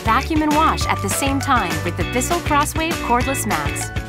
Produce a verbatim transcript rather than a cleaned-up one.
vacuum and wash at the same time with the BISSELL CrossWave Cordless Max.